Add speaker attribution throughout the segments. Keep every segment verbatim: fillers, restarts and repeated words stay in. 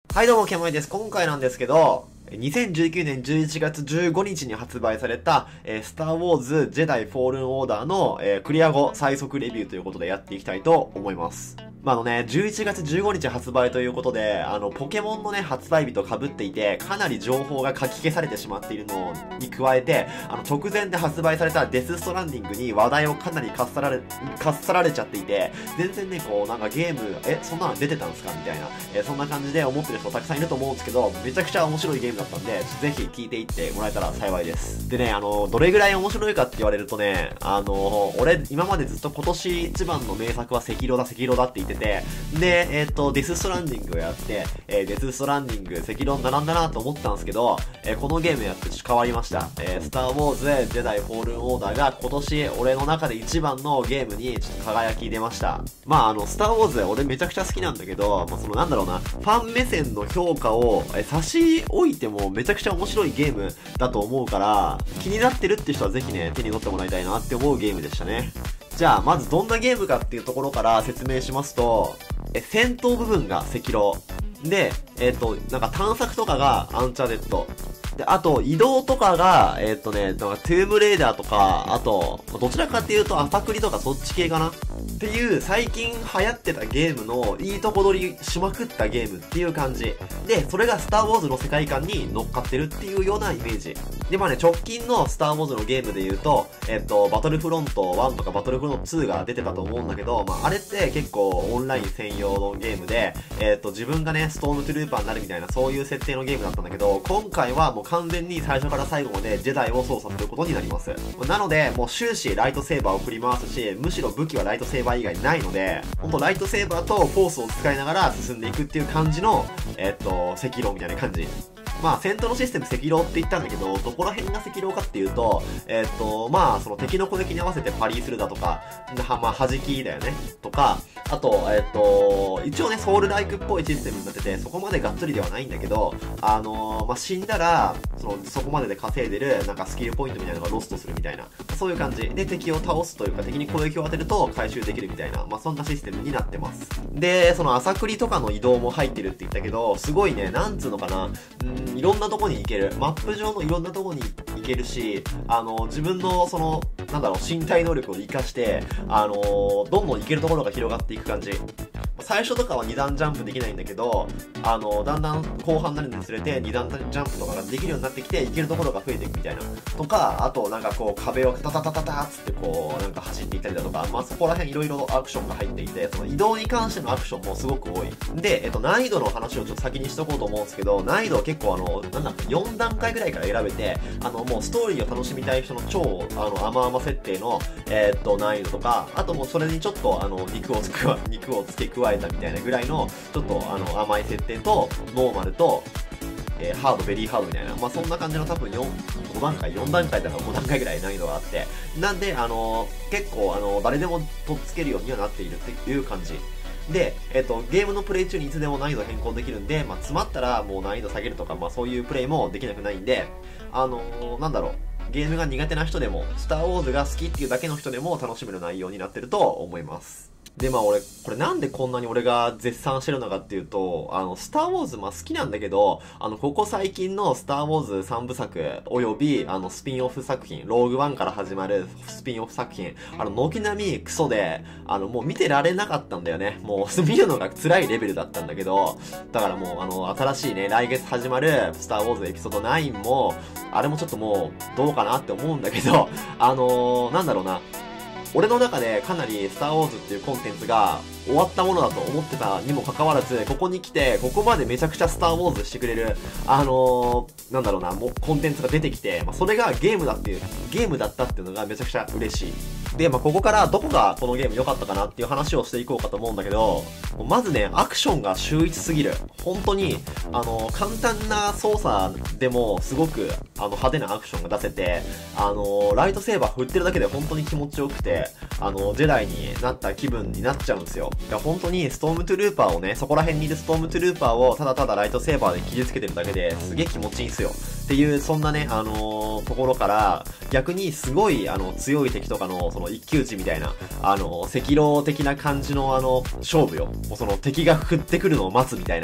Speaker 1: はいどうも、ケマイです。今回なんですけど、にせんじゅうきゅうねんじゅういちがつじゅうごにちに発売された、えー、スター・ウォーズ・ジェダイ・フォールン・オーダーの、えー、クリア後最速レビューということでやっていきたいと思います。まあ、あのね、じゅういちがつじゅうごにち発売ということで、あの、ポケモンのね、発売日と被っていて、かなり情報が書き消されてしまっているのに加えて、あの、直前で発売されたデスストランディングに話題をかなりかっさられ、かっさられちゃっていて、全然ね、こう、なんかゲーム、え、そんなの出てたんすかみたいな、えー、そんな感じで思ってる人たくさんいると思うんですけど、めちゃくちゃ面白いゲームだったんで、ぜひ聞いていってもらえたら幸いです。でね、あの、どれぐらい面白いかって言われるとね、あの、俺、今までずっと今年一番の名作は赤色だ、赤色だって言ってて、で、えっ、ー、と、デスストランディングをやって、えー、デスストランディング、赤色に並んだなと思ったんですけど、えー、このゲームやって変わりました。えー、スター・ウォーズ・ジェダイ・フォールン・オーダーが今年俺の中で一番のゲームにちょっと輝き出ました。まあ、あの、スター・ウォーズ俺めちゃくちゃ好きなんだけど、まあ、そのなんだろうな、ファン目線の評価を、えー、差し置いてもめちゃくちゃ面白いゲームだと思うから、気になってるって人はぜひね、手に取ってもらいたいなって思うゲームでしたね。じゃあ、まずどんなゲームかっていうところから説明しますと、え、戦闘部分が赤色。で、えっ、ー、と、なんか探索とかがアンチャーデッド。で、あと、移動とかが、えっ、ー、とね、なんかトゥームレーダーとか、あと、どちらかっていうと、朝栗とかそっち系かなっていう、最近流行ってたゲームの、いいとこ取りしまくったゲームっていう感じ。で、それがスターウォーズの世界観に乗っかってるっていうようなイメージ。で、まあね、直近のスターウォーズのゲームで言うと、えっ、ー、と、バトルフロントワンとかバトルフロントツーが出てたと思うんだけど、まあ、あれって結構オンライン専用のゲームで、えっ、ー、と、自分がね、ストームトゥルーパーになるみたいな、そういう設定のゲームだったんだけど、今回はもう完全に最初から最後までジェダイを操作することになります。なので、もう終始ライトセーバーを振り回すし、むしろ武器はライトセーバー以外ないので、ほんとライトセーバーとフォースを使いながら進んでいくっていう感じの、えっ、ー、と、赤色みたいな感じ。まあ、戦闘のシステム赤色って言ったんだけど、どこら辺が赤色かっていうと、えっ、ー、と、まあ、その敵の攻撃に合わせてパリーするだとか、は、まあ、弾きだよね。とか、あと、えっ、ー、と、一応ね、ソウルライクっぽいシステムになってて、そこまでがっつりではないんだけど、あのー、まあ、死んだら、その、そこまでで稼いでる、なんかスキルポイントみたいなのがロストするみたいな、そういう感じ。で、敵を倒すというか、敵に攻撃を当てると回収できるみたいな、まあ、そんなシステムになってます。で、その朝栗とかの移動も入ってるって言ったけど、すごいね、なんつうのかな、んいろんなとこに行ける。マップ上のいろんなとこに行けるし、あの、自分のその、なんだろう、身体能力を活かして、あのー、どんどん行けるところが広がっていく感じ。最初とかはにだんジャンプできないんだけど、あの、だんだん後半になるにつれてにだんジャンプとかができるようになってきて、行けるところが増えていくみたいな。とか、あとなんかこう壁をタタタタタつってこう、なんか走っていったりだとか、まあ、そこら辺いろいろアクションが入っていて、その移動に関してのアクションもすごく多い。で、えっと、難易度の話をちょっと先にしとこうと思うんですけど、難易度は結構あの、なんだよんだんかいぐらいから選べて、あの、もうストーリーを楽しみたい人の超、あの、甘々設定の、えー、っと、難易度とか、あともうそれにちょっとあの、肉をつくわ、肉を付け加えたみたいなぐらいの、ちょっとあの、甘い設定と、ノーマルと、えー、ハード、ベリーハードみたいな。まあ、そんな感じの多分よん、ごだんかい、よんだんかいだからごだんかいぐらい難易度があって。なんで、あのー、結構、あのー、誰でもとっつけるようにはなっているっていう感じ。で、えっと、ゲームのプレイ中にいつでも難易度変更できるんで、まあ、詰まったらもう難易度下げるとか、まあ、そういうプレイもできなくないんで、あのー、なんだろう。ゲームが苦手な人でも、スターウォーズが好きっていうだけの人でも楽しめる内容になってると思います。で、まあ俺、これなんでこんなに俺が絶賛してるのかっていうと、あの、スターウォーズ、まあ好きなんだけど、あの、ここ最近のスターウォーズさんぶさく、および、あの、スピンオフ作品、ローグワンから始まるスピンオフ作品、あの、軒並みクソで、あの、もう見てられなかったんだよね。もう、見るのが辛いレベルだったんだけど、だからもう、あの、新しいね、来月始まる、スターウォーズエピソードナインも、あれもちょっともう、どうかなって思うんだけど、あのー、なんだろうな、俺の中でかなりスターウォーズっていうコンテンツが終わったものだと思ってたにもかかわらず、ここに来て、ここまでめちゃくちゃスターウォーズしてくれる、あのー、なんだろうな、もうコンテンツが出てきて、まあ、それがゲームだっていう、ゲームだったっていうのがめちゃくちゃ嬉しい。で、まあ、ここからどこがこのゲーム良かったかなっていう話をしていこうかと思うんだけど、まずね、アクションが秀逸すぎる。本当に、あの、簡単な操作でもすごく、あの、派手なアクションが出せて、あの、ライトセーバー振ってるだけで本当に気持ちよくて、あの、ジェダイになった気分になっちゃうんですよ。いや、本当にストームトゥルーパーをね、そこら辺にいるストームトゥルーパーをただただライトセーバーで傷つけてるだけですげえ気持ちいいんすよ。っていう、そんなね、あのー、ところから、逆にすごい、あの、強い敵とかの、その一騎打ちみたいな、あの、赤狼的な感じのあの、勝負よ。もうその敵が降ってくるのを待つみたいな。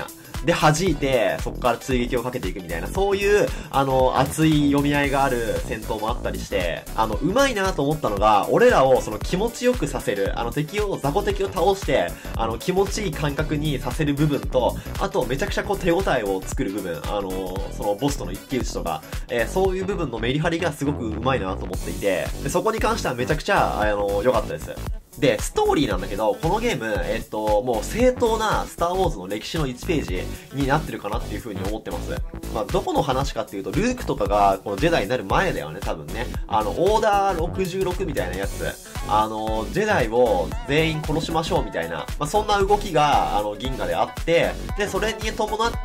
Speaker 1: で、弾いて、そこから追撃をかけていくみたいな、そういう、あの、熱い読み合いがある戦闘もあったりして、あの、上手いなと思ったのが、俺らをその気持ちよくさせる、あの敵を、雑魚敵を倒して、あの、気持ちいい感覚にさせる部分と、あと、めちゃくちゃこう手応えを作る部分、あの、そのボスとの一騎打ちとか、えー、そういう部分のメリハリがすごく上手いなと思っていて、でそこに関してはめちゃくちゃ、あの、良かったです。で、ストーリーなんだけど、このゲーム、えっと、もう正当なスターウォーズの歴史のいちページになってるかなっていう風に思ってます。まあ、どこの話かっていうと、ルークとかが、このジェダイになる前だよね、多分ね。あの、オーダーろくじゅうろくみたいなやつ。あの、ジェダイを全員殺しましょうみたいな、まあ、そんな動きが、あの、銀河であって、で、それに伴って、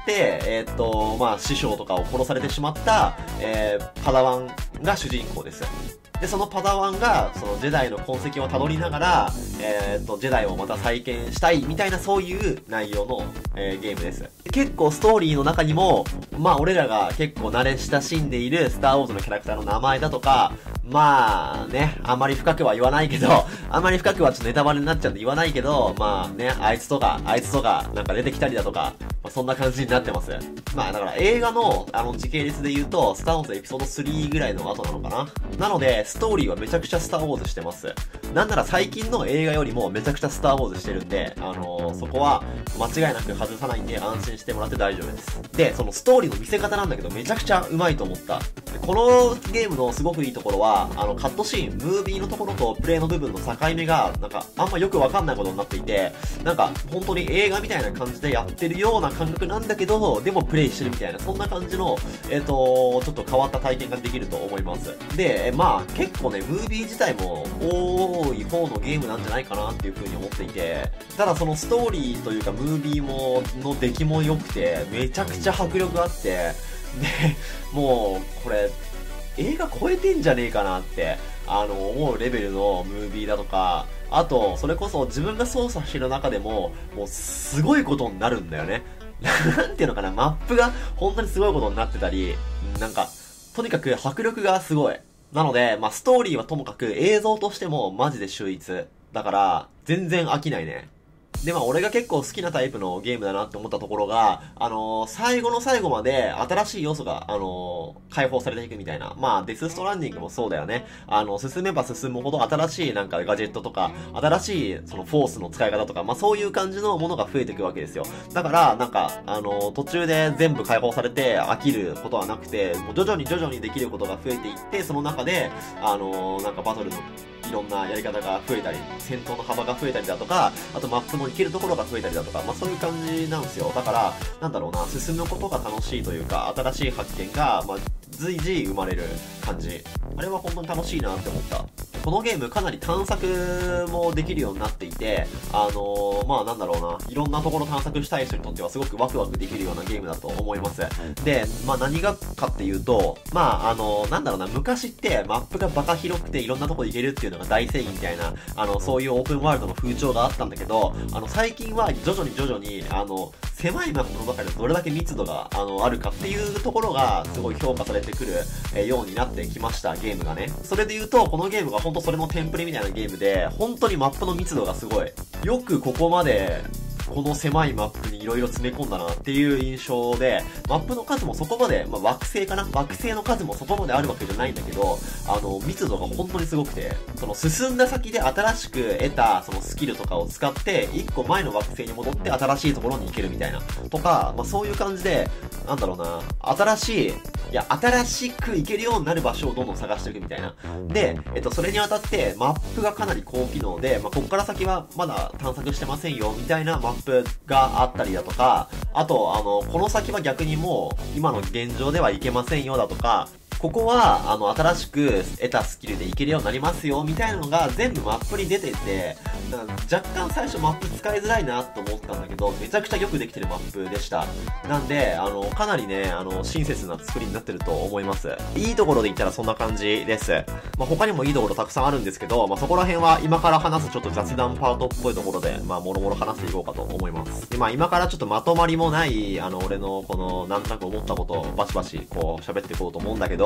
Speaker 1: えっと、まあ、師匠とかを殺されてしまった、えー、パダワンが主人公です。で、そのパダワンが、そのジェダイの痕跡をたどりながら、えー、っと、ジェダイをまた再建したいみたいなそういう内容の、えー、ゲームです。結構ストーリーの中にも、まあ俺らが結構慣れ親しんでいるスターウォーズのキャラクターの名前だとか、まあね、あまり深くは言わないけど、あまり深くはちょっとネタバレになっちゃうんで言わないけど、まあね、あいつとか、あいつとかなんか出てきたりだとか、まあ、そんな感じになってます。まあだから映画のあの時系列で言うと、スターウォーズエピソードスリーぐらいの後なのかな。なので、ストーリーはめちゃくちゃスターウォーズしてます。なんなら最近の映画よりもめちゃくちゃスターウォーズしてるんで、あのー、そこは間違いなく外さないんで安心してもらって大丈夫です。で、そのストーリーの見せ方なんだけどめちゃくちゃ上手いと思った。このゲームのすごくいいところは、あの、カットシーン、ムービーのところとプレイの部分の境目が、なんか、あんまよくわかんないことになっていて、なんか、本当に映画みたいな感じでやってるような感覚なんだけど、でもプレイしてるみたいな、そんな感じの、えっと、ちょっと変わった体験ができると思います。で、まあ、結構ね、ムービー自体も多い方のゲームなんじゃないかなっていう風に思っていて、ただそのストーリーというか、ムービーも、の出来も良くて、めちゃくちゃ迫力あって、で、もう、これ、映画超えてんじゃねえかなって、あの、思うレベルのムービーだとか、あと、それこそ自分が操作してる中でも、もうすごいことになるんだよね。なんていうのかな、マップが本当にすごいことになってたり、なんか、とにかく迫力がすごい。なので、まあ、ストーリーはともかく映像としてもマジで秀逸。だから、全然飽きないね。で、まあ、俺が結構好きなタイプのゲームだなって思ったところが、あのー、最後の最後まで新しい要素が、あのー、解放されていくみたいな。まあ、デスストランディングもそうだよね。あの、進めば進むほど新しいなんかガジェットとか、新しいそのフォースの使い方とか、まあそういう感じのものが増えていくわけですよ。だから、なんか、あのー、途中で全部解放されて飽きることはなくて、もう徐々に徐々にできることが増えていって、その中で、あのー、なんかバトルのいろんなやり方が増えたり、戦闘の幅が増えたりだとか、あとマップの行けるところが増えたりだとか、まあそういう感じなんですよ。だから、なんだろうな、進むことが楽しいというか、新しい発見が、まあ、随時生まれる感じ。あれは本当に楽しいなって思った。このゲームかなり探索もできるようになっていて、あのー、まあなんだろうな、いろんなところ探索したい人にとってはすごくワクワクできるようなゲームだと思います。で、まあ何がかっていうと、まああのー、なんだろうな、昔ってマップがバカ広くていろんなとこ行けるっていうのが大正義みたいな、あの、そういうオープンワールドの風潮があったんだけど、あの、最近は徐々に徐々に、あの、狭いマップの中でどれだけ密度が、あの、あるかっていうところが、すごい評価されてくる、えー、ようになってきました、ゲームがね。それで言うと、このゲームが本当それのテンプレみたいなゲームで、本当にマップの密度がすごい。よくここまで、この狭いマップに色々詰め込んだなっていう印象で、マップの数もそこまで、まあ、惑星かな惑星の数もそこまであるわけじゃないんだけど、あの、密度が本当にすごくて、その進んだ先で新しく得たそのスキルとかを使って、一個前の惑星に戻って新しいところに行けるみたいな。とか、まあ、そういう感じで、なんだろうな、新しい、いや、新しく行けるようになる場所をどんどん探していくみたいな。で、えっと、それにあたって、マップがかなり高機能で、まあ、こっから先はまだ探索してませんよ、みたいなマップがあったりだとか、あと、あの、この先は逆にもう、今の現状ではいけませんよだとか、ここは、あの、新しく得たスキルでいけるようになりますよ、みたいなのが全部マップに出てて、若干最初マップ使いづらいなと思ったんだけど、めちゃくちゃよくできてるマップでした。なんで、あの、かなりね、あの、親切な作りになってると思います。いいところで言ったらそんな感じです。まあ、他にもいいところたくさんあるんですけど、まあ、そこら辺は今から話すちょっと雑談パートっぽいところで、まあ、もろもろ話していこうかと思います。で、まあ、今からちょっとまとまりもない、あの、俺のこの、なんとなく思ったことをバシバシ、こう、喋っていこうと思うんだけど、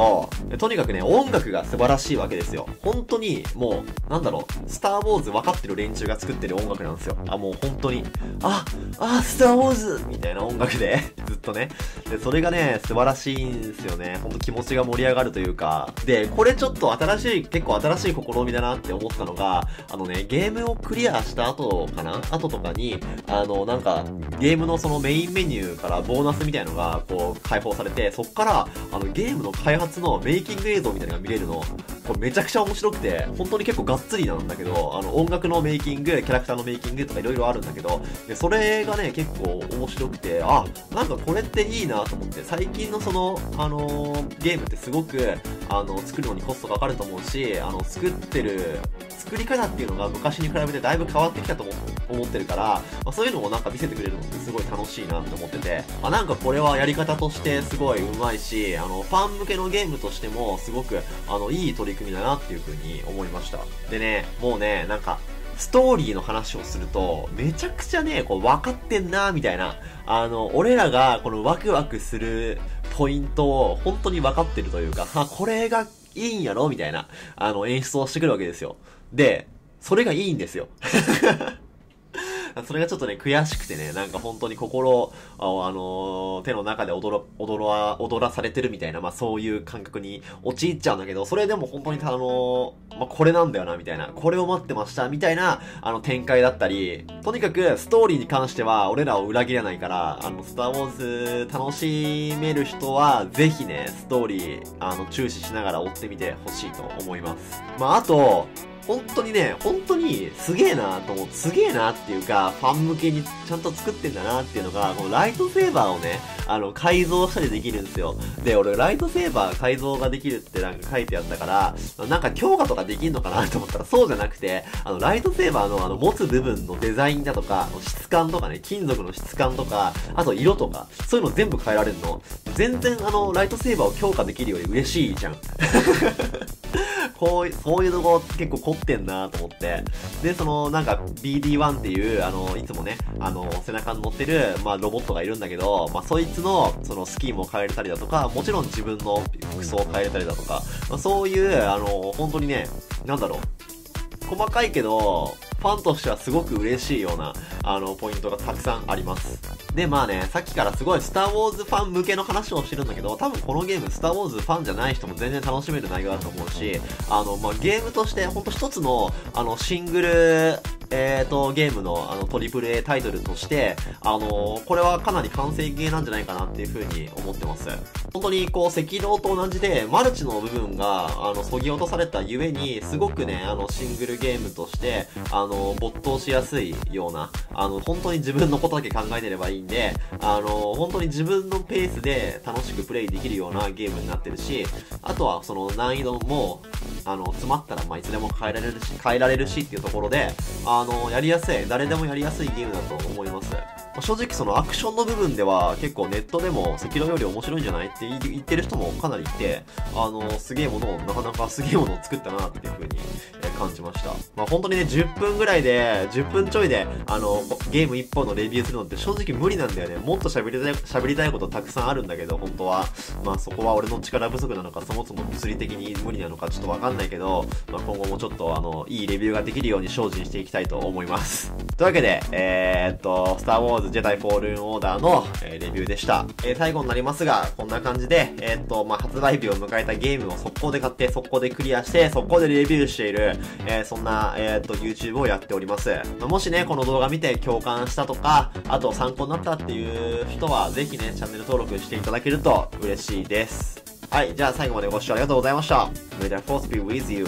Speaker 1: ど、とにかくね、音楽が素晴らしいわけですよ。本当に、もう、なんだろう、スター・ウォーズ分かってる連中が作ってる音楽なんですよ。あ、もう本当に、あ、あ、スター・ウォーズみたいな音楽で、ずっとね。で、それがね、素晴らしいんですよね。ほんと気持ちが盛り上がるというか。で、これちょっと新しい、結構新しい試みだなって思ったのが、あのね、ゲームをクリアした後かな後とかに、あの、なんか、ゲームのそのメインメニューからボーナスみたいのが、こう、解放されて、そっから、あの、ゲームの開発のメイキング映像みたいなのが見れるの、これめちゃくちゃ面白くて、本当に結構がっつりなんだけど、あの、音楽のメイキング、キャラクターのメイキングとかいろいろあるんだけど、で、それがね、結構面白くて、あ、なんかこれっていいなと思って、最近のその、あのー、ゲームってすごく、あの、作るのにコストかかると思うし、あの、作ってる、作り方っていうのが昔に比べてだいぶ変わってきたと思思ってるから、まあ、そういうのをなんか見せてくれるのってすごい楽しいなって思ってて、あ、なんかこれはやり方としてすごい上手いし、あの、ファン向けのゲームとしてもすごく、あの、いい取り組みだなっていう風に思いました。でね、もうね、なんか、ストーリーの話をすると、めちゃくちゃね、こう、分かってんなみたいな。あの、俺らが、このワクワクするポイントを、本当に分かってるというか、あ、これがいいんやろみたいな、あの、演出をしてくるわけですよ。で、それがいいんですよ。それがちょっとね、悔しくてね、なんか本当に心を、あのー、手の中で踊ら、踊ら、踊らされてるみたいな、まあそういう感覚に陥っちゃうんだけど、それでも本当にあのー、まあこれなんだよな、みたいな、これを待ってました、みたいな、あの展開だったり、とにかくストーリーに関しては俺らを裏切らないから、あの、スター・ウォーズ楽しめる人は、ぜひね、ストーリー、あの、注視しながら追ってみてほしいと思います。まああと、本当にね、本当にすげえなと思って、すげえなっていうか、ファン向けにちゃんと作ってんだなっていうのが、このライトセーバーをね、あの、改造したりできるんですよ。で、俺、ライトセーバー改造ができるってなんか書いてあったから、なんか強化とかできんのかなと思ったら、そうじゃなくて、あの、ライトセーバーのあの、持つ部分のデザインだとか、質感とかね、金属の質感とか、あと色とか、そういうの全部変えられるの。全然あの、ライトセーバーを強化できるより嬉しいじゃん。こういう、そういうとこ結構凝ってんなと思って。で、その、なんか ビーディーワン っていう、あの、いつもね、あの、背中に乗ってる、まあ、ロボットがいるんだけど、まあ、そいつの、その、スキーも変えれたりだとか、もちろん自分の服装を変えれたりだとか、まあ、そういう、あの、本当にね、なんだろう、細かいけど、ファンとしてはすごく嬉しいような、あの、ポイントがたくさんあります。で、まあね、さっきからすごいスターウォーズファン向けの話をしてるんだけど、多分このゲームスターウォーズファンじゃない人も全然楽しめる内容だと思うし、あの、まあ、ゲームとしてほんと一つの、あの、シングル、えーと、ゲームの、あの、トリプル A タイトルとして、あのー、これはかなり完成形なんじゃないかなっていう風に思ってます。本当に、こう、赤狼と同じで、マルチの部分が、あの、削ぎ落とされたゆえに、すごくね、あの、シングルゲームとして、あの、没頭しやすいような、あの、本当に自分のことだけ考えてればいいんで、あの、本当に自分のペースで楽しくプレイできるようなゲームになってるし、あとは、その、難易度も、あの、詰まったら、まあ、いつでも変えられるし、変えられるしっていうところで、あの、やりやすい、誰でもやりやすいゲームだと思います。まあ、正直そのアクションの部分では結構ネットでも赤狼より面白いんじゃないって言ってる人もかなりいて、あの、すげえものを、なかなかすげえものを作ったなっていう風に感じました。まあ、本当にね、じゅっぷんぐらいで、じゅっぷんちょいで、あの、ゲーム一本のレビューするのって正直無理なんだよね。もっと喋りたい、喋りたいことたくさんあるんだけど、本当は。まあ、そこは俺の力不足なのか、そもそも物理的に無理なのかちょっとわかんないけど、まあ、今後もちょっとあの、いいレビューができるように精進していきたいと思います。というわけで、えー、っと、スターウォーズジェダイフォールンオーダーの、えー、レビューでした。えー、最後になりますが、こんな感じで、えー、っと、まあ、発売日を迎えたゲームを速攻で買って、速攻でクリアして、速攻でレビューしている、えー、そんな、えー、っと、YouTube をやっております。まあ、もしね、この動画見て共感したとか、あと参考になったっていう人は、ぜひね、チャンネル登録していただけると嬉しいです。はい、じゃあ最後までご視聴ありがとうございました。May the force be with you.